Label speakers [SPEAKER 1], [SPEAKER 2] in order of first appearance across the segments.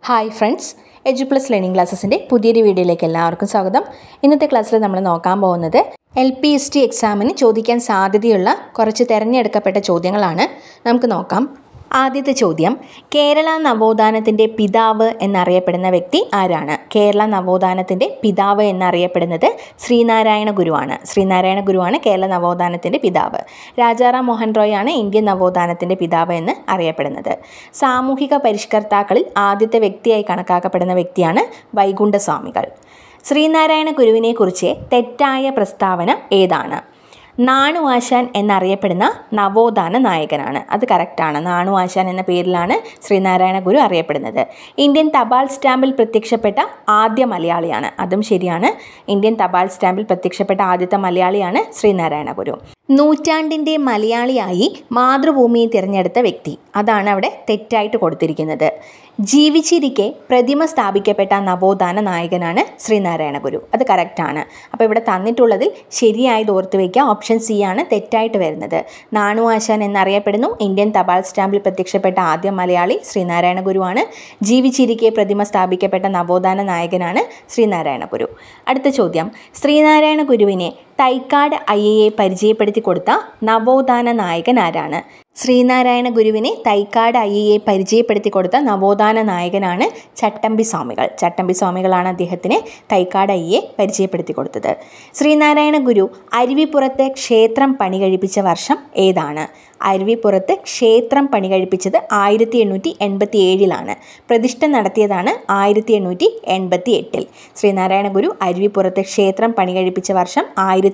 [SPEAKER 1] Hi friends, Eduplus learning ക്ലാസ്സസിൻ്റെ പുതിയൊരു വീഡിയോയിലേക്ക് എല്ലാവർക്കും സ്വാഗതം. ഇന്നത്തെ ക്ലാസ്സിൽ നമ്മൾ നോക്കാൻ പോകുന്നത് LPST എക്സാമിന് ചോദിക്കാൻ സാധ്യതയുള്ള കുറച്ച് തിരഞ്ഞെടുക്കപ്പെട്ട ചോദ്യങ്ങളാണ്. നമുക്ക് നോക്കാം. ആദ്യത്തെ ചോദ്യം, കേരള നവോത്ഥാനത്തിൻ്റെ പിതാവ് എന്നറിയപ്പെടുന്ന വ്യക്തി ആരാണ്? കേരള നവോത്ഥാനത്തിൻ്റെ പിതാവ് എന്നറിയപ്പെടുന്നത് ശ്രീനാരായണ ഗുരുവാണ്. ശ്രീനാരായണ ഗുരുവാണ് കേരള നവോത്ഥാനത്തിൻ്റെ പിതാവ്. രാജാറാം മോഹൻ റോയ് ആണ് ഇന്ത്യൻ നവോത്ഥാനത്തിൻ്റെ പിതാവ് എന്ന് അറിയപ്പെടുന്നത്. സാമൂഹിക പരിഷ്കർത്താക്കളിൽ ആദ്യത്തെ വ്യക്തിയായി കണക്കാക്കപ്പെടുന്ന വ്യക്തിയാണ് വൈകുണ്ഠസ്വാമികൾ. ശ്രീനാരായണ ഗുരുവിനെക്കുറിച്ച് തെറ്റായ പ്രസ്താവന ഏതാണ്? നാണു ആശാൻ എന്നറിയപ്പെടുന്ന നവോത്ഥാന നായകനാണ്. അത് കറക്റ്റാണ്. നാണു ആശാൻ എന്ന പേരിലാണ് ശ്രീനാരായണ ഗുരു അറിയപ്പെടുന്നത്. ഇന്ത്യൻ തപാൽ സ്റ്റാമ്പിൽ പ്രത്യക്ഷപ്പെട്ട ആദ്യ മലയാളിയാണ്. അതും ശരിയാണ്. ഇന്ത്യൻ തപാൽ സ്റ്റാമ്പിൽ പ്രത്യക്ഷപ്പെട്ട ആദ്യത്തെ മലയാളിയാണ് ശ്രീനാരായണ ഗുരു. നൂറ്റാണ്ടിൻ്റെ മലയാളിയായി മാതൃഭൂമിയെ തിരഞ്ഞെടുത്ത വ്യക്തി, അതാണ് അവിടെ തെറ്റായിട്ട് കൊടുത്തിരിക്കുന്നത്. ജീവിച്ചിരിക്കെ പ്രതിമ സ്ഥാപിക്കപ്പെട്ട നവോത്ഥാന നായകനാണ് ശ്രീനാരായണ ഗുരു. അത് കറക്റ്റാണ്. അപ്പോൾ ഇവിടെ തന്നിട്ടുള്ളതിൽ ശരിയായത് ഓർത്ത് വയ്ക്കുക. ഓപ്ഷൻ സി ആണ് തെറ്റായിട്ട് വരുന്നത്. നാണു ആശാൻ എന്നറിയപ്പെടുന്നു. ഇന്ത്യൻ തപാൽ സ്റ്റാമ്പിൽ പ്രത്യക്ഷപ്പെട്ട ആദ്യ മലയാളി ശ്രീനാരായണ ഗുരുവാണ്. ജീവിച്ചിരിക്കെ പ്രതിമ സ്ഥാപിക്കപ്പെട്ട നവോത്ഥാന നായകനാണ് ശ്രീനാരായണ ഗുരു. അടുത്ത ചോദ്യം, ശ്രീനാരായണ ഗുരുവിനെ തൈക്കാട് അയ്യയെ പരിചയപ്പെടുത്തി കൊടുത്ത നവോത്ഥാന നായകൻ ആരാണ്? ശ്രീനാരായണ ഗുരുവിനെ തൈക്കാട് അയ്യയെ പരിചയപ്പെടുത്തി കൊടുത്ത നവോത്ഥാന നായകനാണ് ചട്ടമ്പി സ്വാമികൾ. ചട്ടമ്പി സ്വാമികളാണ് അദ്ദേഹത്തിന് തൈക്കാട് അയ്യയെ പരിചയപ്പെടുത്തി കൊടുത്തത്. ശ്രീനാരായണ ഗുരു അരുവിപ്പുറത്ത് ക്ഷേത്രം പണി കഴിപ്പിച്ച വർഷം ഏതാണ്? അരുവിപ്പുറത്ത് ക്ഷേത്രം പണി കഴിപ്പിച്ചത് 1887 പ്രതിഷ്ഠ നടത്തിയതാണ് 1888. ശ്രീനാരായണ ഗുരു അരുവിപ്പുറത്ത് ക്ഷേത്രം പണി കഴിപ്പിച്ച വർഷം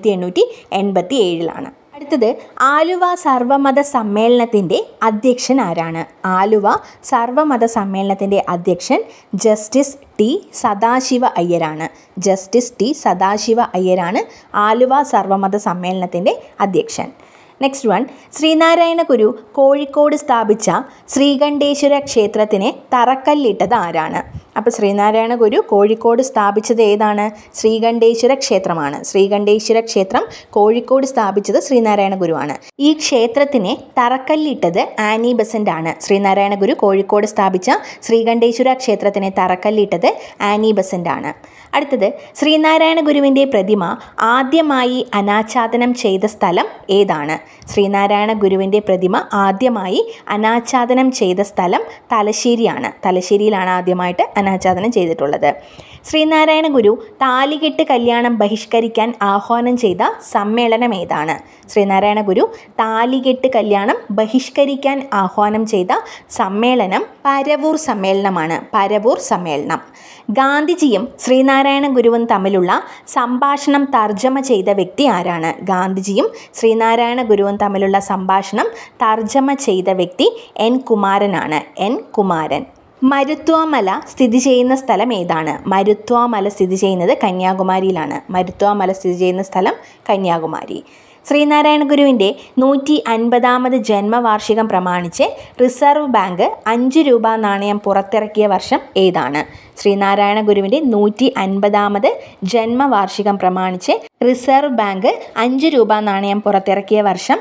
[SPEAKER 1] 1887. അടുത്തത്, ആലുവ സർവമത സമ്മേളനത്തിൻ്റെ അധ്യക്ഷൻ ആരാണ്? ആലുവ സർവമത സമ്മേളനത്തിൻ്റെ അധ്യക്ഷൻ ജസ്റ്റിസ് ടി സദാശിവ അയ്യരാണ്. ജസ്റ്റിസ് ടി സദാശിവ അയ്യരാണ് ആലുവ സർവമത സമ്മേളനത്തിൻ്റെ അധ്യക്ഷൻ. നെക്സ്റ്റ് വൺ, ശ്രീനാരായണ ഗുരു കോഴിക്കോട് സ്ഥാപിച്ച ശ്രീകണ്ഠേശ്വര ക്ഷേത്രത്തിന് തറക്കല്ലിട്ടത് ആരാണ്? അപ്പോൾ ശ്രീനാരായണ ഗുരു കോഴിക്കോട് സ്ഥാപിച്ചത് ഏതാണ്? ശ്രീകണ്ഠേശ്വര ക്ഷേത്രമാണ്. ശ്രീകണ്ഠേശ്വര ക്ഷേത്രം കോഴിക്കോട് സ്ഥാപിച്ചത് ശ്രീനാരായണ ഗുരുവാണ്. ഈ ക്ഷേത്രത്തിന് തറക്കല്ലിട്ടത് ആനി ബസന്റ് ആണ്. ശ്രീനാരായണ ഗുരു കോഴിക്കോട് സ്ഥാപിച്ച ശ്രീകണ്ഠേശ്വര ക്ഷേത്രത്തിന് തറക്കല്ലിട്ടത് ആനി ബസന്റ് ആണ്. അടുത്തത്, ശ്രീനാരായണ ഗുരുവിൻ്റെ പ്രതിമ ആദ്യമായി അനാച്ഛാദനം ചെയ്ത സ്ഥലം ഏതാണ്? ശ്രീനാരായണ ഗുരുവിൻ്റെ പ്രതിമ ആദ്യമായി അനാച്ഛാദനം ചെയ്ത സ്ഥലം തലശ്ശേരിയാണ്. തലശ്ശേരിയിലാണ് ആദ്യമായിട്ട് അനാച്ഛാദനം ചെയ്തിട്ടുള്ളത്. ശ്രീനാരായണ ഗുരു താലികെട്ട് കല്യാണം ബഹിഷ്കരിക്കാൻ ആഹ്വാനം ചെയ്ത സമ്മേളനം ഏതാണ്? ശ്രീനാരായണ ഗുരു താലികെട്ട് കല്യാണം ബഹിഷ്കരിക്കാൻ ആഹ്വാനം ചെയ്ത സമ്മേളനം പരവൂർ സമ്മേളനമാണ്. പരവൂർ സമ്മേളനം. ഗാന്ധിജിയും ശ്രീനാരായണ ഗുരുവും തമ്മിലുള്ള സംഭാഷണം തർജ്ജമ ചെയ്ത വ്യക്തി ആരാണ്? ഗാന്ധിജിയും ശ്രീനാരായണ ഗുരുവും തമ്മിലുള്ള സംഭാഷണം തർജ്ജമ ചെയ്ത വ്യക്തി N. കുമാരനാണ്. N. കുമാരൻ. മരുത്വാമല സ്ഥിതി ചെയ്യുന്ന സ്ഥലം ഏതാണ്? മരുത്വാമല സ്ഥിതി ചെയ്യുന്നത് കന്യാകുമാരിയിലാണ്. മരുത്വാമല സ്ഥിതി ചെയ്യുന്ന സ്ഥലം കന്യാകുമാരി. ശ്രീനാരായണ ഗുരുവിൻ്റെ 150ാമത് ജന്മവാർഷികം പ്രമാണിച്ച് റിസർവ് ബാങ്ക് 5 രൂപ നാണയം പുറത്തിറക്കിയ വർഷം ഏതാണ്? ശ്രീനാരായണ ഗുരുവിൻ്റെ 150ാമത് ജന്മവാർഷികം പ്രമാണിച്ച് റിസർവ് ബാങ്ക് 5 രൂപ നാണയം പുറത്തിറക്കിയ വർഷം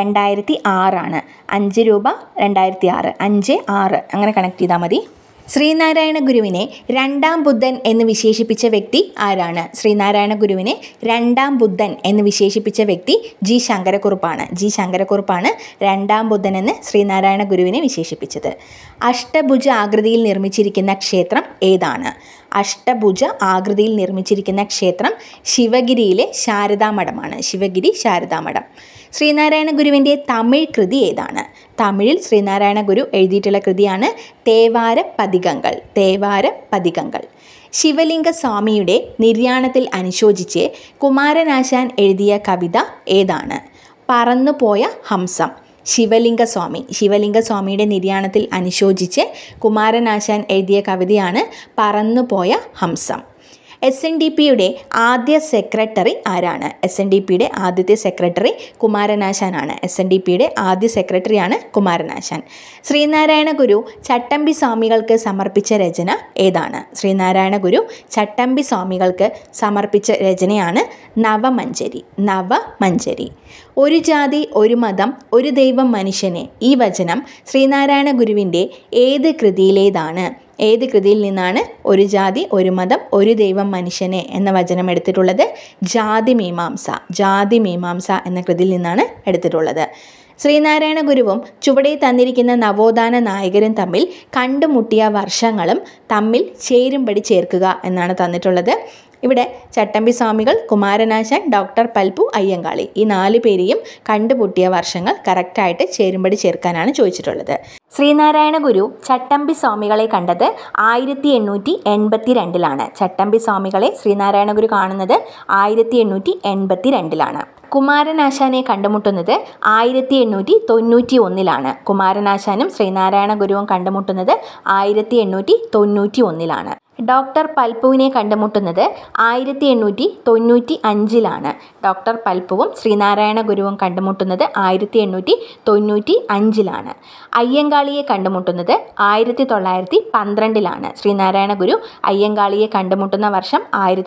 [SPEAKER 1] 2006. 5 രൂപ 2006. 5-6 അങ്ങനെ കണക്ട് ചെയ്താൽ മതി. ശ്രീനാരായണ ഗുരുവിനെ രണ്ടാം ബുദ്ധൻ എന്ന് വിശേഷിപ്പിച്ച വ്യക്തി ആരാണ്? ശ്രീനാരായണ ഗുരുവിനെ രണ്ടാം ബുദ്ധൻ എന്ന് വിശേഷിപ്പിച്ച വ്യക്തി ജി ശങ്കരക്കുറുപ്പാണ്. ജി ശങ്കരക്കുറുപ്പാണ് രണ്ടാം ബുദ്ധൻ എന്ന് ശ്രീനാരായണ ഗുരുവിനെ വിശേഷിപ്പിച്ചത്. അഷ്ടഭുജ ആകൃതിയിൽ നിർമ്മിച്ചിരിക്കുന്ന ക്ഷേത്രം ഏതാണ്? അഷ്ടഭുജ ആകൃതിയിൽ നിർമ്മിച്ചിരിക്കുന്ന ക്ഷേത്രം ശിവഗിരിയിലെ ശാരദാമഠമാണ്. ശിവഗിരി ശാരദാമഠം. ശ്രീനാരായണ ഗുരുവിൻ്റെ തമിഴ് കൃതി ഏതാണ്? തമിഴിൽ ശ്രീനാരായണ ഗുരു എഴുതിയിട്ടുള്ള കൃതിയാണ് തേവാര പതികങ്ങൾ. തേവാര പതികങ്ങൾ. ശിവലിംഗ സ്വാമിയുടെ നിര്യാണത്തിൽ അനുശോചിച്ച് കുമാരനാശാൻ എഴുതിയ കവിത ഏതാണ്? പറന്നുപോയ ഹംസം. ശിവലിംഗസ്വാമിയുടെ നിര്യാണത്തിൽ അനുശോചിച്ച് കുമാരനാശാൻ എഴുതിയ കവിതയാണ് പറന്നുപോയ ഹംസം. SNDPയുടെ ആദ്യ സെക്രട്ടറി ആരാണ്? SNDPയുടെ ആദ്യത്തെ സെക്രട്ടറി കുമാരനാശാനാണ്. SNDPയുടെ ആദ്യ സെക്രട്ടറിയാണ് കുമാരനാശാൻ. ശ്രീനാരായണ ഗുരു ചട്ടമ്പി സ്വാമികൾക്ക് സമർപ്പിച്ച രചന ഏതാണ്? ശ്രീനാരായണ ഗുരു ചട്ടമ്പി സ്വാമികൾക്ക് സമർപ്പിച്ച രചനയാണ് നവമഞ്ജരി. നവമഞ്ജരി. ഒരു ജാതി ഒരു മതം ഒരു ദൈവം മനുഷ്യനെ. ഈ വചനം ശ്രീനാരായണ ഗുരുവിൻ്റെ ഏത് കൃതിയിലേതാണ്? ഏത് കൃതിയിൽ നിന്നാണ് ഒരു ജാതി ഒരു മതം ഒരു ദൈവം മനുഷ്യനെ എന്ന വചനം എടുത്തിട്ടുള്ളത്? ജാതി മീമാംസ എന്ന കൃതിയിൽ നിന്നാണ് എടുത്തിട്ടുള്ളത്. ശ്രീനാരായണ ഗുരുവും ചുവടെ തന്നിരിക്കുന്ന നവോത്ഥാന നായകരും തമ്മിൽ കണ്ടുമുട്ടിയ വർഷങ്ങളും തമ്മിൽ ചേരുംപടി ചേർക്കുക എന്നാണ് തന്നിട്ടുള്ളത്. ഇവിടെ ചട്ടമ്പി സ്വാമികൾ, കുമാരനാശാൻ, ഡോക്ടർ പൽപു, അയ്യങ്കാളി ഈ 4 പേരെയും കണ്ടുമുട്ടിയ വർഷങ്ങൾ കറക്റ്റായിട്ട് ചേരുംപടി ചേർക്കാനാണ് ചോദിച്ചിട്ടുള്ളത്. ശ്രീനാരായണ ഗുരു ചട്ടമ്പി സ്വാമികളെ കണ്ടത് 1882 ചട്ടമ്പി സ്വാമികളെ ശ്രീനാരായണ ഗുരു കാണുന്നത് 1882 കുമാരനാശാനെ കണ്ടുമുട്ടുന്നത് 1891 കുമാരനാശാനും ശ്രീനാരായണ ഗുരുവും കണ്ടുമുട്ടുന്നത് 1891 ഡോക്ടർ പൽപുവിനെ കണ്ടുമുട്ടുന്നത് 1895 ഡോക്ടർ പൽപുവും ശ്രീനാരായണ ഗുരുവും കണ്ടുമുട്ടുന്നത് 1895 അയ്യങ്കാളിയെ കണ്ടുമുട്ടുന്നത് 1912 ശ്രീനാരായണ ഗുരു അയ്യങ്കാളിയെ കണ്ടുമുട്ടുന്ന വർഷം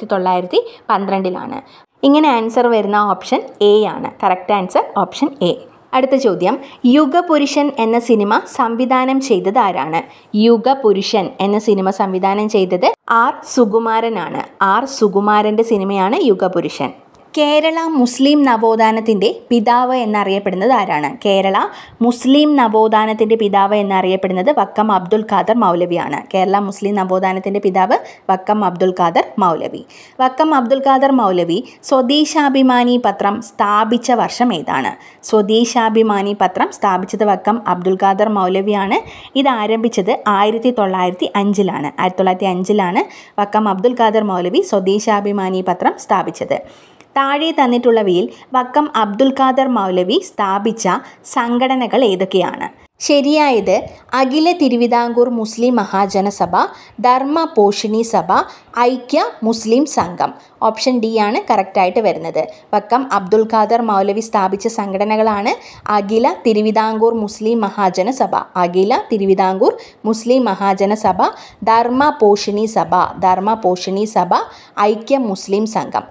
[SPEAKER 1] 1912 ഇങ്ങനെ ആൻസർ വരുന്ന ഓപ്ഷൻ എ ആണ്. Correct answer option A. അടുത്ത ചോദ്യം, യുഗപുരുഷൻ എന്ന സിനിമ സംവിധാനം ചെയ്തത് ആരാണ്? യുഗപുരുഷൻ എന്ന സിനിമ സംവിധാനം ചെയ്തത് ആർ സുകുമാരനാണ്. ആർ സുകുമാരൻ്റെ സിനിമയാണ് യുഗപുരുഷൻ. കേരള മുസ്ലിം നവോത്ഥാനത്തിൻ്റെ പിതാവ് എന്നറിയപ്പെടുന്നത് ആരാണ്? കേരള മുസ്ലിം നവോത്ഥാനത്തിൻ്റെ പിതാവ് എന്നറിയപ്പെടുന്നത് വക്കം അബ്ദുൽ ഖാദർ മൗലവിയാണ്. കേരള മുസ്ലിം നവോത്ഥാനത്തിൻ്റെ പിതാവ് വക്കം അബ്ദുൽ ഖാദർ മൗലവി. വക്കം അബ്ദുൽ ഖാദർ മൗലവി സ്വദേശാഭിമാനി പത്രം സ്ഥാപിച്ച വർഷം ഏതാണ്? സ്വദേശാഭിമാനി പത്രം സ്ഥാപിച്ചത് വക്കം അബ്ദുൽ ഖാദർ മൗലവിയാണ്. ഇത് ആരംഭിച്ചത് 1905 1905 വക്കം അബ്ദുൽ ഖാദർ മൗലവി സ്വദേശാഭിമാനി പത്രം സ്ഥാപിച്ചത്. താഴെ തന്നിട്ടുള്ളവയിൽ വക്കം അബ്ദുൽ ഖാദർ മൗലവി സ്ഥാപിച്ച സംഘടനകൾ ഏതൊക്കെയാണ്? ശരിയായത് അഖില തിരുവിതാംകൂർ മുസ്ലിം മഹാജനസഭ, ധർമ്മ പോഷിണി സഭ, ഐക്യ മുസ്ലിം സംഘം. ഓപ്ഷൻ ഡി ആണ് കറക്റ്റായിട്ട് വരുന്നത്. വക്കം അബ്ദുൽ ഖാദർ മൗലവി സ്ഥാപിച്ച സംഘടനകളാണ് അഖില തിരുവിതാംകൂർ മുസ്ലിം മഹാജനസഭ, അഖില തിരുവിതാംകൂർ മുസ്ലിം മഹാജനസഭ, ധർമ്മ പോഷിണി സഭ, ഐക്യ മുസ്ലിം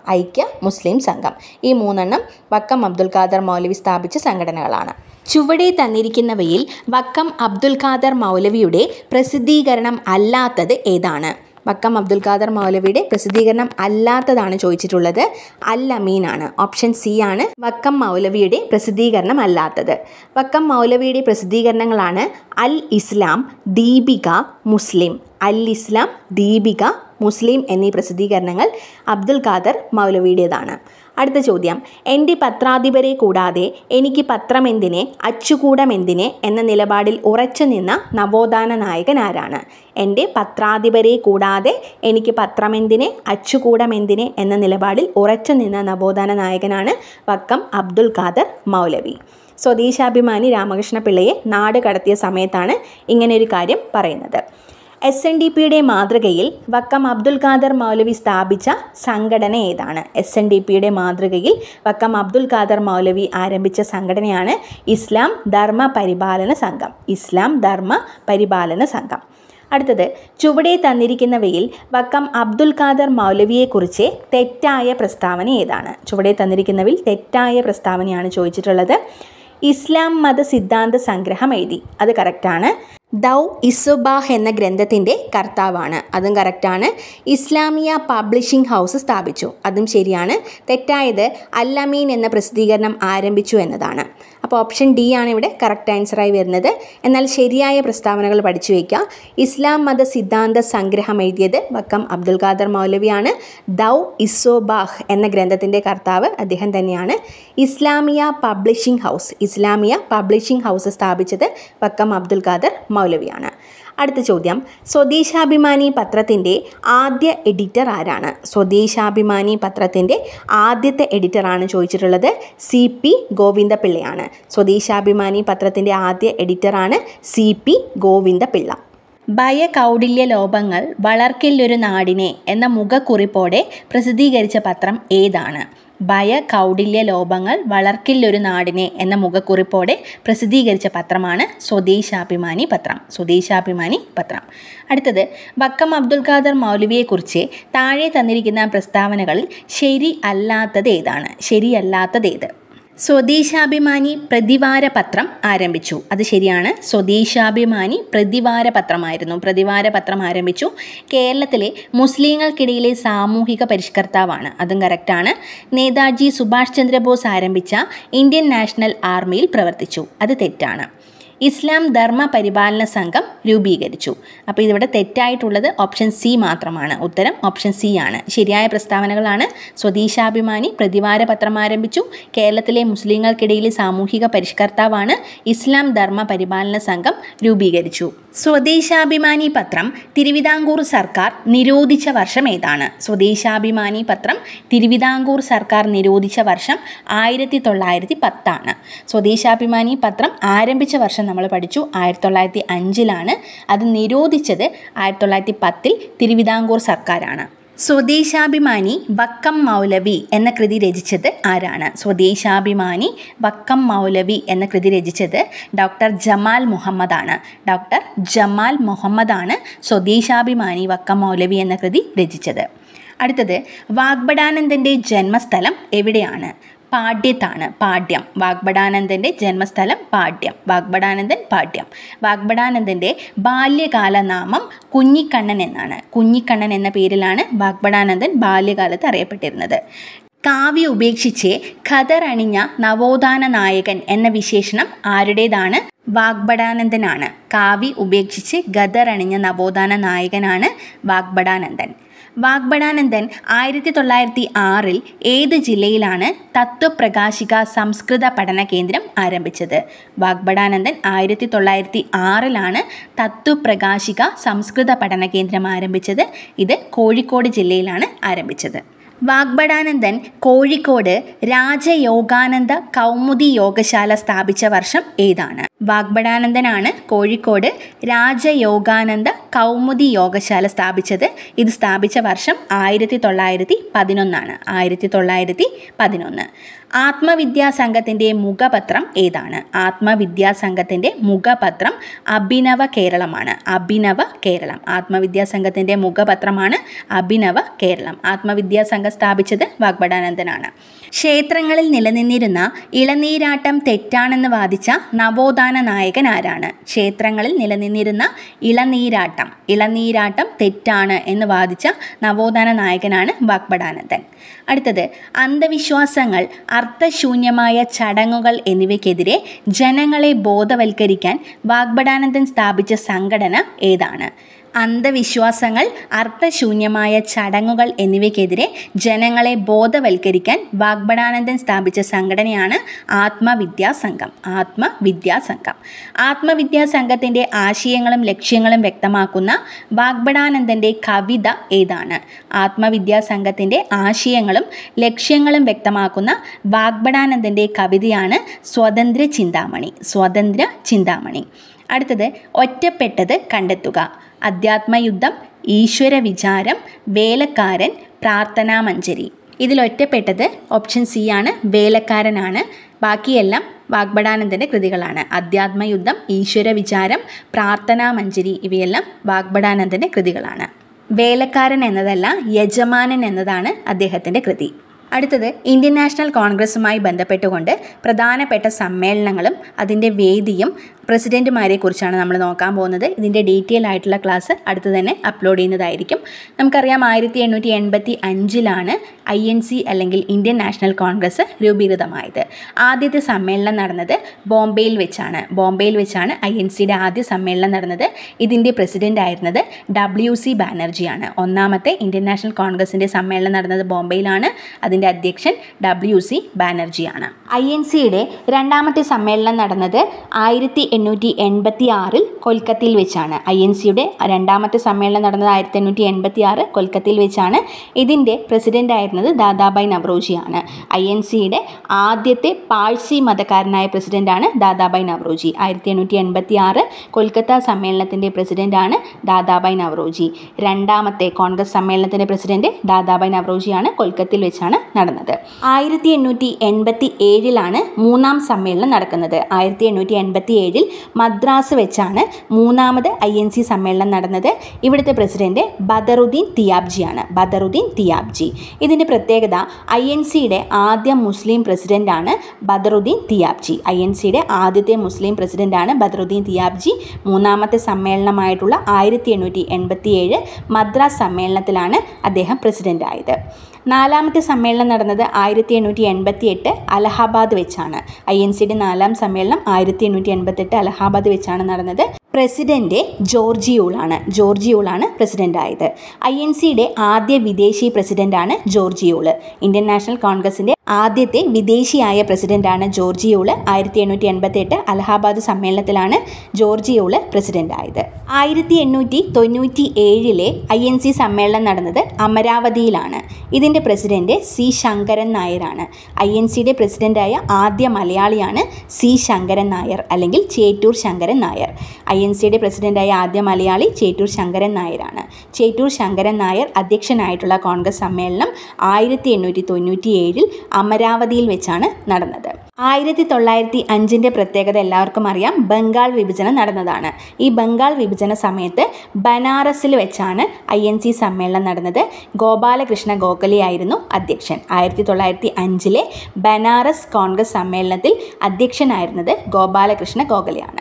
[SPEAKER 1] സംഘം. ഈ 3 വക്കം അബ്ദുൽ ഖാദർ മൗലവി സ്ഥാപിച്ച സംഘടനകളാണ്. ചുവടെ തന്നിരിക്കുന്നവയിൽ വക്കം അബ്ദുൽ ഖാദർ മൗലവിയുടെ പ്രസിദ്ധീകരണം അല്ലാത്തത് ഏതാണ്? വക്കം അബ്ദുൽ ഖാദർ മൗലവിയുടെ പ്രസിദ്ധീകരണം അല്ലാത്തതാണ് ചോദിച്ചിട്ടുള്ളത്. അൽ അമീനാണ്. ഓപ്ഷൻ സി ആണ് വക്കം മൗലവിയുടെ പ്രസിദ്ധീകരണം അല്ലാത്തത്. വക്കം മൗലവിയുടെ പ്രസിദ്ധീകരണങ്ങളാണ് അൽ ഇസ്ലാം, ദീപിക, മുസ്ലിം. അൽ ഇസ്ലാം, ദീപിക, മുസ്ലിം എന്നീ പ്രസിദ്ധീകരണങ്ങൾ അബ്ദുൽ ഖാദർ മൗലവിയുടേതാണ്. അടുത്ത ചോദ്യം, എൻ്റെ പത്രാധിപരെ കൂടാതെ എനിക്ക് പത്രമെന്തിനെ അച്ചുകൂടമെന്തിനെ എന്ന നിലപാടിൽ ഉറച്ചു നിന്ന നവോത്ഥാന നായകൻ ആരാണ്? എൻ്റെ പത്രാധിപരെ കൂടാതെ എനിക്ക് പത്രമെന്തിനെ അച്ചുകൂടമെന്തിനെ എന്ന നിലപാടിൽ ഉറച്ചു നിന്ന നവോത്ഥാന നായകനാണ് വക്കം അബ്ദുൽ ഖാദർ മൗലവി. സ്വദേശാഭിമാനി രാമകൃഷ്ണ പിള്ളയെ നാട് കടത്തിയ സമയത്താണ് ഇങ്ങനെയൊരു കാര്യം പറയുന്നത്. SNDPയുടെ മാതൃകയിൽ വക്കം അബ്ദുൽ ഖാദർ മൗലവി സ്ഥാപിച്ച സംഘടന ഏതാണ്? SNDPയുടെ മാതൃകയിൽ വക്കം അബ്ദുൽ ഖാദർ മൗലവി ആരംഭിച്ച സംഘടനയാണ് ഇസ്ലാം ധർമ്മ പരിപാലന സംഘം. അടുത്തത്, ചുവടെ തന്നിരിക്കുന്നവയിൽ വക്കം അബ്ദുൽ ഖാദർ മൗലവിയെക്കുറിച്ച് തെറ്റായ പ്രസ്താവന ഏതാണ്? ചുവടെ തന്നിരിക്കുന്നവയിൽ തെറ്റായ പ്രസ്താവനയാണ് ചോദിച്ചിട്ടുള്ളത്. ഇസ്ലാം മത സിദ്ധാന്ത സംഗ്രഹം എഴുതി, അത് കറക്റ്റാണ്. ദൗ ഇസുബാഹ് എന്ന ഗ്രന്ഥത്തിൻ്റെ കർത്താവാണ്, അതും കറക്റ്റാണ്. ഇസ്ലാമിയ പബ്ലിഷിംഗ് ഹൗസ് സ്ഥാപിച്ചു, അതും ശരിയാണ്. തെറ്റായത് അൽ അമീൻ എന്ന പ്രസിദ്ധീകരണം ആരംഭിച്ചു എന്നതാണ്. അപ്പോൾ ഓപ്ഷൻ ഡി ആണ് ഇവിടെ കറക്റ്റ് ആൻസറായി വരുന്നത്. എന്നാൽ ശരിയായ പ്രസ്താവനകൾ പഠിച്ചു വയ്ക്കുക. ഇസ്ലാം മത സിദ്ധാന്ത സംഗ്രഹം എഴുതിയത് വക്കം അബ്ദുൽ ഖാദർ മൗലവിയാണ്. ദൗ ഇസോബാഹ് എന്ന ഗ്രന്ഥത്തിൻ്റെ കർത്താവ് അദ്ദേഹം തന്നെയാണ്. ഇസ്ലാമിയ പബ്ലിഷിംഗ് ഹൗസ് സ്ഥാപിച്ചത് വക്കം അബ്ദുൽ ഖാദർ മൗലവിയാണ്. അടുത്ത ചോദ്യം, സ്വദേശാഭിമാനി പത്രത്തിൻ്റെ ആദ്യ എഡിറ്റർ ആരാണ്? സ്വദേശാഭിമാനി പത്രത്തിൻ്റെ ആദ്യത്തെ എഡിറ്ററാണ് ചോദിച്ചിട്ടുള്ളത്. CP ഗോവിന്ദപിള്ളയാണ്. സ്വദേശാഭിമാനി പത്രത്തിൻ്റെ ആദ്യ എഡിറ്ററാണ് CP ഗോവിന്ദപിള്ള. ഭയകൗടില്യ ലോപങ്ങൾ വളർക്കില്ലൊരു നാടിനെ എന്ന മുഖക്കുറിപ്പോടെ പ്രസിദ്ധീകരിച്ച പത്രം ഏതാണ്? ഭയകൗടില്യ ലോപങ്ങൾ വളർക്കില്ലൊരു നാടിനെ എന്ന മുഖക്കുറിപ്പോടെ പ്രസിദ്ധീകരിച്ച പത്രമാണ് സ്വദേശാഭിമാനി പത്രം. അടുത്തത്, വക്കം അബ്ദുൽ ഖാദർ മൗലവിയെക്കുറിച്ച് താഴെ തന്നിരിക്കുന്ന പ്രസ്താവനകളിൽ ശരിയല്ലാത്തത് ഏതാണ്? സ്വദേശാഭിമാനി പ്രതിവാര പത്രം ആരംഭിച്ചു. അത് ശരിയാണ്, സ്വദേശാഭിമാനി പ്രതിവാര പത്രമായിരുന്നു. പ്രതിവാര പത്രം ആരംഭിച്ചു. കേരളത്തിലെ മുസ്ലിങ്ങൾക്കിടയിലെ സാമൂഹിക പരിഷ്കർത്താവാണ്. അതും കറക്റ്റാണ്. നേതാജി സുഭാഷ് ചന്ദ്രബോസ് ആരംഭിച്ച ഇന്ത്യൻ നാഷണൽ ആർമിയിൽ പ്രവർത്തിച്ചു. അത് തെറ്റാണ്. ഇസ്ലാം ധർമ്മ പരിപാലന സംഘം രൂപീകരിച്ചു. അപ്പോൾ ഇതിവിടെ തെറ്റായിട്ടുള്ളത് ഓപ്ഷൻ സി മാത്രമാണ്. ഉത്തരം ഓപ്ഷൻ സി ആണ്. ശരിയായ പ്രസ്താവനകളാണ്. സ്വദേശാഭിമാനി പ്രതിവാര പത്രം ആരംഭിച്ചു. കേരളത്തിലെ മുസ്ലിങ്ങൾക്കിടയിലെ സാമൂഹിക പരിഷ്കർത്താവാണ്. ഇസ്ലാം ധർമ്മ പരിപാലന സംഘം രൂപീകരിച്ചു. സ്വദേശാഭിമാനി പത്രം തിരുവിതാംകൂർ സർക്കാർ നിരോധിച്ച വർഷം ഏതാണ്? സ്വദേശാഭിമാനി പത്രം തിരുവിതാംകൂർ സർക്കാർ നിരോധിച്ച വർഷം 1910 സ്വദേശാഭിമാനി പത്രം ആരംഭിച്ച വർഷം നമ്മൾ പഠിച്ചു 1905 അത് നിരോധിച്ചത് 1910 തിരുവിതാംകൂർ സർക്കാരാണ്. സ്വദേശാഭിമാനി വക്കം മൗലവി എന്ന കൃതി രചിച്ചത് ആരാണ്? സ്വദേശാഭിമാനി വക്കം മൗലവി എന്ന കൃതി രചിച്ചത് ഡോക്ടർ ജമാൽ മുഹമ്മദാണ്. ഡോക്ടർ ജമാൽ മുഹമ്മദാണ് സ്വദേശാഭിമാനി വക്കം മൗലവി എന്ന കൃതി രചിച്ചത്. അടുത്തത്, വാഗ്ഭടാനന്ദൻ്റെ ജന്മസ്ഥലം എവിടെയാണ്? പാട്യത്താണ്. പാട്യം. വാഗ്ഭടാനന്ദൻ്റെ ജന്മസ്ഥലം പാട്യം. വാഗ്ഭടാനന്ദൻ പാട്യം. വാഗ്ഭടാനന്ദൻ്റെ ബാല്യകാല നാമം കുഞ്ഞിക്കണ്ണൻ എന്നാണ്. കുഞ്ഞിക്കണ്ണൻ എന്ന പേരിലാണ് വാഗ്ഭടാനന്ദൻ ബാല്യകാലത്ത് അറിയപ്പെട്ടിരുന്നത്. കാവ്യ ഉപേക്ഷിച്ച് ഖദർ അണിഞ്ഞ നവോത്ഥാന നായകൻ എന്ന വിശേഷണം ആരുടേതാണ്? വാഗ്ഭടാനന്ദനാണ്. കാവ്യ ഉപേക്ഷിച്ച് ഖദർ അണിഞ്ഞ നവോത്ഥാന നായകനാണ് വാഗ്ഭടാനന്ദൻ. വാഗ്ഭടാനന്ദൻ 1906 ഏത് ജില്ലയിലാണ് തത്വപ്രകാശിക സംസ്കൃത പഠന കേന്ദ്രം ആരംഭിച്ചത്? വാഗ്ഭടാനന്ദൻ 1906 തത്വപ്രകാശിക സംസ്കൃത പഠന കേന്ദ്രം ആരംഭിച്ചത്. ഇത് കോഴിക്കോട് ജില്ലയിലാണ് ആരംഭിച്ചത്. വാഗ്ഭടാനന്ദൻ കോഴിക്കോട് രാജയോഗാനന്ദ കൗമുദി യോഗശാല സ്ഥാപിച്ച വർഷം ഏതാണ്? വാഗ്ഭടാനന്ദനാണ് കോഴിക്കോട് രാജയോഗാനന്ദ കൗമുദി യോഗശാല സ്ഥാപിച്ചത്. ഇത് സ്ഥാപിച്ച വർഷം 1911. 1911. ആത്മവിദ്യാസംഘത്തിൻ്റെ മുഖപത്രം ഏതാണ്? ആത്മവിദ്യാസംഘത്തിൻ്റെ മുഖപത്രം അഭിനവ കേരളമാണ്. അഭിനവ കേരളം. ആത്മവിദ്യാസംഘത്തിൻ്റെ മുഖപത്രമാണ് അഭിനവ കേരളം. ആത്മവിദ്യാസംഘം സ്ഥാപിച്ചത് വാഗ്ഭടാനന്ദനാണ്. ക്ഷേത്രങ്ങളിൽ നിലനിന്നിരുന്ന ഇളനീരാട്ടം തെറ്റാണെന്ന് വാദിച്ച നവോത്ഥാന നായകൻ ആരാണ്? ക്ഷേത്രങ്ങളിൽ നിലനിന്നിരുന്ന ഇളനീരാട്ടം തെറ്റാണ് എന്ന് വാദിച്ച നവോത്ഥാന നായകനാണ് വാഗ്ഭടാനന്ദൻ. അടുത്തത്, അന്ധവിശ്വാസങ്ങൾ, അർത്ഥശൂന്യമായ ചടങ്ങുകൾ എന്നിവയ്ക്കെതിരെ ജനങ്ങളെ ബോധവൽക്കരിക്കാൻ വാഗ്ഭടാനന്ദൻ സ്ഥാപിച്ച സംഘടന ഏതാണ്? അന്ധവിശ്വാസങ്ങൾ, അർത്ഥശൂന്യമായ ചടങ്ങുകൾ എന്നിവയ്ക്കെതിരെ ജനങ്ങളെ ബോധവൽക്കരിക്കാൻ വാഗ്ഭടാനന്ദൻ സ്ഥാപിച്ച സംഘടനയാണ് ആത്മവിദ്യാസംഘം. ആത്മവിദ്യാസംഘം. ആത്മവിദ്യാസംഘത്തിൻ്റെ ആശയങ്ങളും ലക്ഷ്യങ്ങളും വ്യക്തമാക്കുന്ന വാഗ്ഭടാനന്ദൻ്റെ കവിത ഏതാണ്? ആത്മവിദ്യാസംഘത്തിൻ്റെ ആശയങ്ങളും ലക്ഷ്യങ്ങളും വ്യക്തമാക്കുന്ന വാഗ്ഭടാനന്ദൻ്റെ കവിതയാണ് സ്വതന്ത്ര ചിന്താമണി. സ്വതന്ത്ര ചിന്താമണി. അടുത്തത്, ഒറ്റപ്പെട്ടത് കണ്ടെത്തുക. അധ്യാത്മയുദ്ധം, ഈശ്വര വിചാരം, വേലക്കാരൻ, പ്രാർത്ഥനാമഞ്ജരി. ഇതിൽ ഒറ്റപ്പെട്ടത് ഓപ്ഷൻ സി ആണ്, വേലക്കാരനാണ്. ബാക്കിയെല്ലാം വാഗ്ഭടാനന്ദൻ്റെ കൃതികളാണ്. അധ്യാത്മയുദ്ധം, ഈശ്വര വിചാരം, പ്രാർത്ഥനാമഞ്ജരി ഇവയെല്ലാം വാഗ്ഭടാനന്ദൻ്റെ കൃതികളാണ്. വേലക്കാരൻ എന്നതല്ല, യജമാനൻ എന്നതാണ് അദ്ദേഹത്തിൻ്റെ കൃതി. അടുത്തത്, ഇന്ത്യൻ നാഷണൽ കോൺഗ്രസുമായി ബന്ധപ്പെട്ടുകൊണ്ട് പ്രധാനപ്പെട്ട സമ്മേളനങ്ങളും അതിൻ്റെ വേദിയും പ്രസിഡൻറ്റുമാരെ കുറിച്ചാണ് നമ്മൾ നോക്കാൻ പോകുന്നത്. ഇതിൻ്റെ ഡീറ്റെയിൽ ആയിട്ടുള്ള ക്ലാസ് അടുത്ത് തന്നെ അപ്ലോഡ് ചെയ്യുന്നതായിരിക്കും. നമുക്കറിയാം 1885 INC അല്ലെങ്കിൽ ഇന്ത്യൻ നാഷണൽ കോൺഗ്രസ് രൂപീകൃതമായത്. ആദ്യത്തെ സമ്മേളനം നടന്നത് ബോംബെയിൽ വെച്ചാണ് INCയുടെ ആദ്യ സമ്മേളനം നടന്നത്. ഇതിൻ്റെ പ്രസിഡൻ്റ് ആയിരുന്നത് WC ബാനർജിയാണ്. ഒന്നാമത്തെ ഇന്ത്യൻ നാഷണൽ കോൺഗ്രസിൻ്റെ സമ്മേളനം നടന്നത് ബോംബെയിലാണ്. അതിൻ്റെ അധ്യക്ഷൻ WC ബാനർജിയാണ്. INCയുടെ രണ്ടാമത്തെ സമ്മേളനം നടന്നത് 1886 കൊൽക്കത്തയിൽ വെച്ചാണ്. INCയുടെ രണ്ടാമത്തെ സമ്മേളനം നടന്നത് 1886 കൊൽക്കത്തയിൽ വെച്ചാണ്. ഇതിൻ്റെ പ്രസിഡൻ്റ് ആയിരുന്നത് ദാദാഭായ് നവറോജിയാണ്. INCയുടെ ആദ്യത്തെ പാഴ്സി മതക്കാരനായ പ്രസിഡൻ്റാണ് ദാദാഭായ് നവറോജി. 1886 കൊൽക്കത്ത സമ്മേളനത്തിൻ്റെ പ്രസിഡൻ്റാണ് ദാദാഭായ് നവറോജി. രണ്ടാമത്തെ കോൺഗ്രസ് സമ്മേളനത്തിൻ്റെ പ്രസിഡന്റ് ദാദാഭായ് നവറോജിയാണ്. കൊൽക്കത്തയിൽ വെച്ചാണ് നടന്നത്. 1887 മൂന്നാം സമ്മേളനം നടക്കുന്നത്. 1887 മദ്രാസ് വെച്ചാണ് മൂന്നാമത് INC സമ്മേളനം നടന്നത്. ഇവിടുത്തെ പ്രസിഡന്റ് ബദറുദ്ദീൻ തിയാബ്ജിയാണ്. ബദറുദ്ദീൻ തിയാബ്ജി. ഇതിൻ്റെ പ്രത്യേകത INCയുടെ ആദ്യ മുസ്ലിം പ്രസിഡന്റാണ് ബദറുദ്ദീൻ തിയാബ്ജി. INCയുടെ ആദ്യത്തെ മുസ്ലിം പ്രസിഡന്റാണ് ബദറുദ്ദീൻ തിയാബ്ജി. മൂന്നാമത്തെ സമ്മേളനമായിട്ടുള്ള 1887 മദ്രാസ് സമ്മേളനത്തിലാണ് അദ്ദേഹം പ്രസിഡന്റായത്. നാലാമത്തെ സമ്മേളനം നടന്നത് 1888 അലഹാബാദ് വെച്ചാണ്. INCയുടെ നാലാം സമ്മേളനം 1888 അലഹാബാദ് വെച്ചാണ് നടന്നത്. പ്രസിഡന്റ് ജോർജിയൂളാണ് പ്രസിഡന്റായത്. INCയുടെ ആദ്യ വിദേശി പ്രസിഡന്റാണ് ജോർജിയൂള്. ഇന്ത്യൻ നാഷണൽ കോൺഗ്രസിന്റെ ആദ്യത്തെ വിദേശിയായ പ്രസിഡന്റാണ് ജോർജിയൂള്. 1888 അലഹാബാദ് സമ്മേളനത്തിലാണ് ജോർജിയൂള് പ്രസിഡന്റായത്. 1897 INC സമ്മേളനം നടന്നത് അമരാവതിയിലാണ്. ഇതിൻ്റെ പ്രസിഡന്റ് C ശങ്കരൻ നായരാണ്. INCയുടെ പ്രസിഡന്റായ ആദ്യ മലയാളിയാണ് C ശങ്കരൻ നായർ അല്ലെങ്കിൽ ചേറ്റൂർ ശങ്കരൻ നായർ. INCയുടെ പ്രസിഡന്റായ ആദ്യ മലയാളി ചേറ്റൂർ ശങ്കരൻ നായരാണ്. ചേറ്റൂർ ശങ്കരൻ നായർ അധ്യക്ഷനായിട്ടുള്ള കോൺഗ്രസ് സമ്മേളനം 1897 അമരാവതിയിൽ വെച്ചാണ് നടന്നത്. 1905 പ്രത്യേകത എല്ലാവർക്കും അറിയാം. ബംഗാൾ വിഭജനം നടന്നതാണ്. ഈ ബംഗാൾ വിഭജന സമയത്ത് ബനാറസിൽ വെച്ചാണ് INC സമ്മേളനം നടന്നത്. ഗോപാലകൃഷ്ണ ഗോഖലെ ആയിരുന്നു അധ്യക്ഷൻ. 1905 ബനാറസ് കോൺഗ്രസ് സമ്മേളനത്തിൽ അധ്യക്ഷനായിരുന്നത് ഗോപാലകൃഷ്ണ ഗോഖലെയാണ്.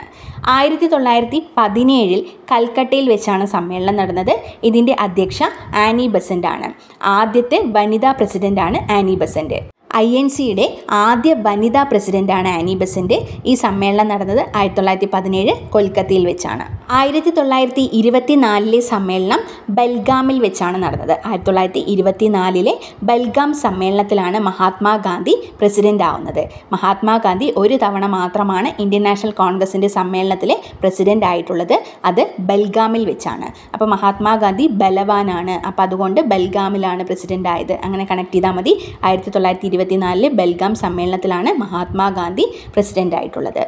[SPEAKER 1] 1917 കൽക്കട്ടയിൽ വെച്ചാണ് സമ്മേളനം നടന്നത്. ഇതിൻ്റെ അധ്യക്ഷ ആനി ബസന്റ് ആണ്. ആദ്യത്തെ വനിതാ പ്രസിഡന്റാണ് ആനി ബസന്റ്. INCയുടെ ആദ്യ വനിതാ പ്രസിഡന്റാണ് ആനി ബസന്റ്. ഈ സമ്മേളനം നടന്നത് 1917 കൊൽക്കത്തയിൽ വെച്ചാണ്. 1924 സമ്മേളനം ബൽഗാമിൽ വെച്ചാണ് നടന്നത്. 1924 ബൽഗാം സമ്മേളനത്തിലാണ് മഹാത്മാഗാന്ധി പ്രസിഡന്റ് ആവുന്നത്. മഹാത്മാഗാന്ധി ഒരു തവണ മാത്രമാണ് ഇന്ത്യൻ നാഷണൽ കോൺഗ്രസിൻ്റെ സമ്മേളനത്തിലെ പ്രസിഡന്റ് ആയിട്ടുള്ളത്. അത് ബൽഗാമിൽ വെച്ചാണ്. അപ്പോൾ മഹാത്മാഗാന്ധി ബലവാനാണ്. അപ്പോൾ അതുകൊണ്ട് ബൽഗാമിലാണ് പ്രസിഡന്റ് ആയത്. അങ്ങനെ കണക്ട് ചെയ്താൽ മതി. 1924 ബൽഗാം സമ്മേളനത്തിലാണ് മഹാത്മാഗാന്ധി പ്രസിഡന്റ് ആയിട്ടുള്ളത്.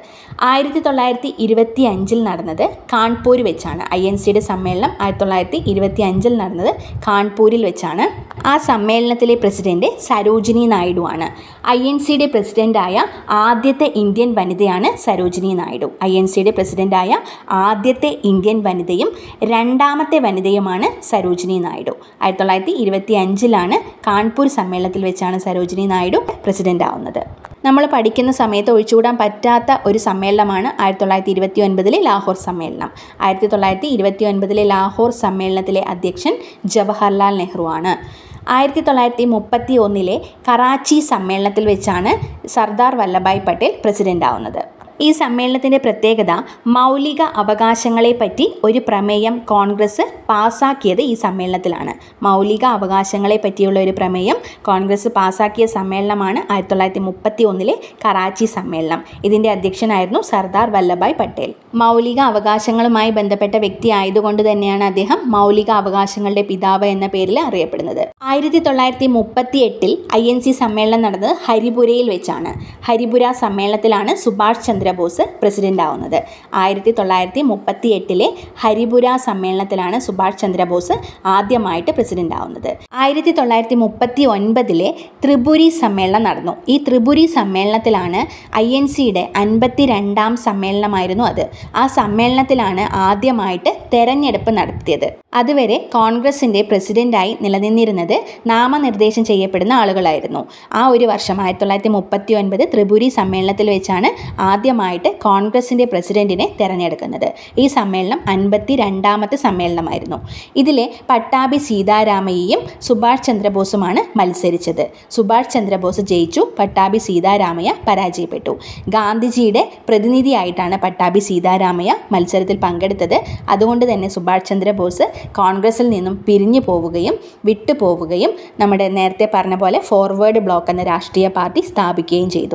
[SPEAKER 1] 1925 നടന്നത് കാൺപൂർ വെച്ചാണ്. INCയുടെ സമ്മേളനം 1925 നടന്നത് കാൺപൂരിൽ വെച്ചാണ്. ആ സമ്മേളനത്തിലെ പ്രസിഡന്റ് സരോജിനി നായിഡു ആണ്. INCയുടെ പ്രസിഡന്റായ ആദ്യത്തെ ഇന്ത്യൻ വനിതയാണ് സരോജിനി നായിഡു. INCയുടെ പ്രസിഡന്റായ ആദ്യത്തെ ഇന്ത്യൻ വനിതയും രണ്ടാമത്തെ വനിതയുമാണ് സരോജിനി നായിഡു. 1925 കാൺപൂർ സമ്മേളനത്തിൽ വെച്ചാണ് സരോജിനി നായിഡു പ്രസിഡന്റ് ആവുന്നത്. നമ്മൾ പഠിക്കുന്ന സമയത്ത് ഒഴിച്ചുകൂടാൻ പറ്റാത്ത ഒരു സമ്മേളനമാണ് 1929 ലാഹോർ സമ്മേളനം. 1929 ലാഹോർ സമ്മേളനത്തിലെ അധ്യക്ഷൻ ജവഹർലാൽ നെഹ്റു ആണ്. 1931 കറാച്ചി സമ്മേളനത്തിൽ വെച്ചാണ് സർദാർ വല്ലഭായ് പട്ടേൽ പ്രസിഡന്റ് ആവുന്നത്. ഈ സമ്മേളനത്തിൻ്റെ പ്രത്യേകത മൗലിക അവകാശങ്ങളെപ്പറ്റി ഒരു പ്രമേയം കോൺഗ്രസ് പാസ്സാക്കിയത് ഈ സമ്മേളനത്തിലാണ്. മൗലിക അവകാശങ്ങളെ പറ്റിയുള്ള ഒരു പ്രമേയം കോൺഗ്രസ് പാസ്സാക്കിയ സമ്മേളനമാണ് 1931 കറാച്ചി സമ്മേളനം. ഇതിൻ്റെ അധ്യക്ഷനായിരുന്നു സർദാർ വല്ലഭായ് പട്ടേൽ. മൗലിക അവകാശങ്ങളുമായി ബന്ധപ്പെട്ട വ്യക്തി ആയതുകൊണ്ട് തന്നെയാണ് അദ്ദേഹം മൗലിക അവകാശങ്ങളുടെ പിതാവ് എന്ന പേരിൽ അറിയപ്പെടുന്നത്. 1938 INC സമ്മേളനം നടന്നത് ഹരിപുരയിൽ വെച്ചാണ്. ഹരിപുര സമ്മേളനത്തിലാണ് സുഭാഷ് ചന്ദ്ര ബോസ് പ്രസിഡന്റ് ആവുന്നത്. 1938 ഹരിപുര സമ്മേളനത്തിലാണ് സുഭാഷ് ചന്ദ്രബോസ് ആദ്യമായിട്ട് പ്രസിഡന്റ് ആവുന്നത്. 1939 ത്രിപുരി സമ്മേളനം നടന്നു. ഈ ത്രിപുരി സമ്മേളനത്തിലാണ് INCയുടെ 52ാം സമ്മേളനമായിരുന്നു അത്. ആ സമ്മേളനത്തിലാണ് ആദ്യമായിട്ട് തെരഞ്ഞെടുപ്പ് നടത്തിയത്. അതുവരെ കോൺഗ്രസിൻ്റെ പ്രസിഡന്റായി നിലനിന്നിരുന്നത് നാമനിർദ്ദേശം ചെയ്യപ്പെടുന്ന ആളുകളായിരുന്നു. ആ ഒരു വർഷം 1939 ത്രിപുരി സമ്മേളനത്തിൽ വെച്ചാണ് ആദ്യമായിട്ട് കോൺഗ്രസിൻ്റെ പ്രസിഡന്റിനെ തിരഞ്ഞെടുക്കുന്നത്. ഈ സമ്മേളനം 52ാമത്തെ സമ്മേളനമായിരുന്നു. ഇതിൽ പട്ടാഭി സീതാരാമയ്യയും സുഭാഷ് ചന്ദ്രബോസുമാണ് മത്സരിച്ചത്. സുഭാഷ് ചന്ദ്രബോസ് ജയിച്ചു, പട്ടാഭി സീതാരാമയ്യ പരാജയപ്പെട്ടു. ഗാന്ധിജിയുടെ പ്രതിനിധിയായിട്ടാണ് പട്ടാഭി സീതാരാമയ്യ മത്സരത്തിൽ പങ്കെടുത്തത്. അതുകൊണ്ട് തന്നെ സുഭാഷ് ചന്ദ്രബോസ് കോൺഗ്രസിൽ നിന്നും പിരിഞ്ഞു പോവുകയും വിട്ടുപോവുകയും നമ്മുടെ നേരത്തെ പറഞ്ഞ പോലെ ഫോർവേഡ് ബ്ലോക്ക് എന്ന രാഷ്ട്രീയ പാർട്ടി സ്ഥാപിക്കുകയും ചെയ്തു.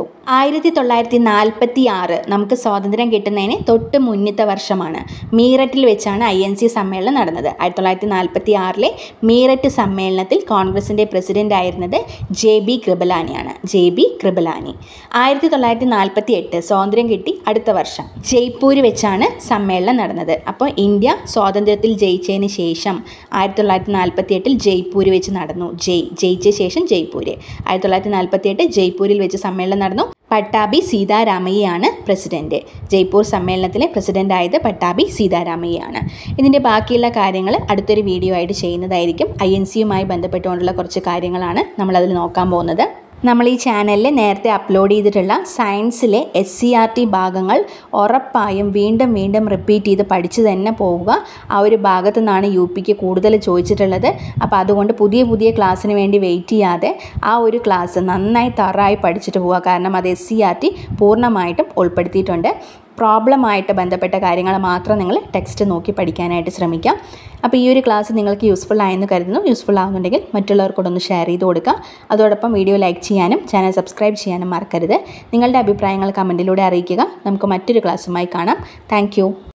[SPEAKER 1] 1946 നമുക്ക് സ്വാതന്ത്ര്യം കിട്ടുന്നതിന് തൊട്ട് മുന്നത്തെ വർഷമാണ്. മീററ്റിൽ വെച്ചാണ് INC സമ്മേളനം നടന്നത്. 1946 മീററ്റ് സമ്മേളനത്തിൽ കോൺഗ്രസിൻ്റെ പ്രസിഡന്റ് ആയിരുന്നത് JB കൃപലാനിയാണ്. JB കൃപലാനി. 1948 സ്വാതന്ത്ര്യം കിട്ടി അടുത്ത വർഷം ജയ്പൂർ വെച്ചാണ് സമ്മേളനം നടന്നത്. അപ്പോൾ ഇന്ത്യ സ്വാതന്ത്ര്യത്തിൽ ജയിച്ചതിന് ശേഷം 1948 ജയ്പൂർ വെച്ച് നടന്നു. ജയിച്ച ശേഷം ജയ്പൂർ. 1948 ജയ്പൂരിൽ വെച്ച് സമ്മേളനം നടന്നു. പട്ടാഭി സീതാരാമയ്യയാണ് പ്രസിഡൻറ്റ്. ജയ്പൂർ സമ്മേളനത്തിലെ പ്രസിഡൻ്റ് ആയത് പട്ടാഭി സീതാരാമയ്യയാണ്. ഇതിൻ്റെ ബാക്കിയുള്ള കാര്യങ്ങൾ അടുത്തൊരു വീഡിയോ ആയിട്ട് ചെയ്യുന്നതായിരിക്കും. INC-യുമായി ബന്ധപ്പെട്ടുകൊണ്ടുള്ള കുറച്ച് കാര്യങ്ങളാണ് നമ്മളതിൽ നോക്കാൻ പോകുന്നത്. നമ്മൾ ഈ ചാനലിൽ നേരത്തെ അപ്ലോഡ് ചെയ്തിട്ടുള്ള സയൻസിലെ SCERT ഭാഗങ്ങൾ ഉറപ്പായും വീണ്ടും റിപ്പീറ്റ് ചെയ്ത് പഠിച്ചു തന്നെ പോവുക. ആ ഒരു ഭാഗത്തു നിന്നാണ് UPക്ക് കൂടുതൽ ചോദിച്ചിട്ടുള്ളത്. അപ്പോൾ അതുകൊണ്ട് പുതിയ ക്ലാസ്സിന് വേണ്ടി വെയിറ്റ് ചെയ്യാതെ ആ ഒരു ക്ലാസ് നന്നായി തറായി പഠിച്ചിട്ട് പോവുക. കാരണം അത് SCERT പൂർണ്ണമായിട്ടും ഉൾപ്പെടുത്തിയിട്ടുണ്ട്. പ്രോബ്ലമായിട്ട് ബന്ധപ്പെട്ട കാര്യങ്ങൾ മാത്രം നിങ്ങൾ ടെക്സ്റ്റ് നോക്കി പഠിക്കാനായിട്ട് ശ്രമിക്കാം. അപ്പോൾ ഈ ഒരു ക്ലാസ് നിങ്ങൾക്ക് യൂസ്ഫുൾ ആയെന്ന് കരുതുന്നു. യൂസ്ഫുൾ ആകുന്നുണ്ടെങ്കിൽ മറ്റുള്ളവർക്കൊന്ന് ഷെയർ ചെയ്ത് കൊടുക്കുക. അതോടൊപ്പം വീഡിയോ ലൈക്ക് ചെയ്യാനും ചാനൽ സബ്സ്ക്രൈബ് ചെയ്യാനും മറക്കരുത്. നിങ്ങളുടെ അഭിപ്രായങ്ങൾ കമൻറ്റിലൂടെ അറിയിക്കുക. നമുക്ക് മറ്റൊരു ക്ലാസ്സുമായി കാണാം. താങ്ക്